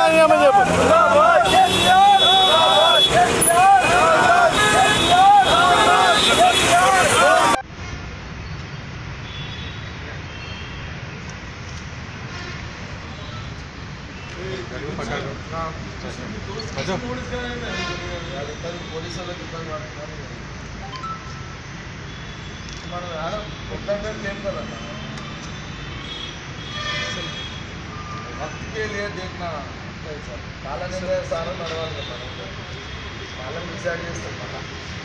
రాజీనామా చెప్పు. वक्त के लिए देखना काला निर्णय सारा नडवाली काला डिसाइड చేస్తాం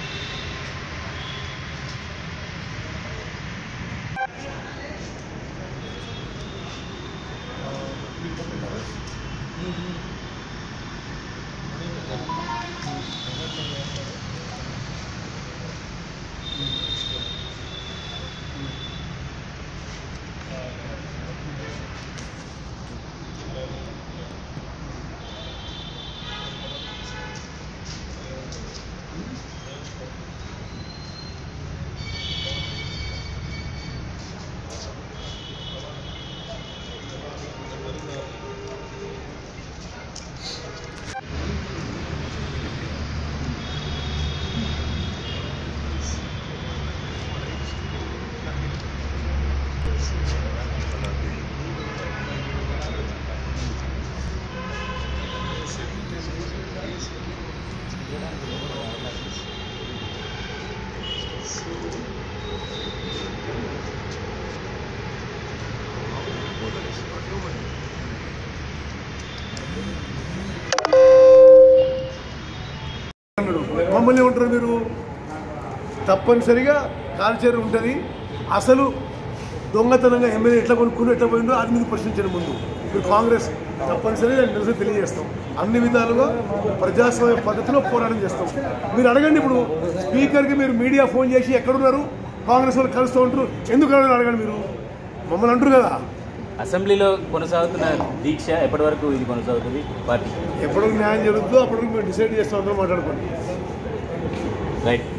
మమ్మల్ని ఉంటారు మీరు తప్పనిసరిగా కాల్చర్ ఉంటుంది. అసలు దొంగతనంగా ఎమ్మెల్యే ఎట్లా కొనుక్కుని ఎట్లా పోయిందో అది మీరు ప్రశ్నించడం ముందు మీరు కాంగ్రెస్ తప్పనిసరిగా నిరసన తెలియజేస్తాం. అన్ని విధాలుగా ప్రజాస్వామ్య పద్ధతిలో పోరాటం చేస్తాం. మీరు అడగండి, ఇప్పుడు స్పీకర్కి మీరు మీడియా ఫోన్ చేసి ఎక్కడున్నారు కాంగ్రెస్ వాళ్ళు కలుస్తూ ఉంటారు ఎందుకు అడగండి. మీరు మమ్మల్ని అంటారు కదా. అసెంబ్లీలో కొనసాగుతున్న దీక్ష ఎప్పటి వరకు ఇది కొనసాగుతుంది? పార్టీ ఎప్పటివరకు న్యాయం జరుగుతుందో అప్పటివరకు మేము డిసైడ్ చేస్తాం, అందరూ మాట్లాడుకోండి. రైట్.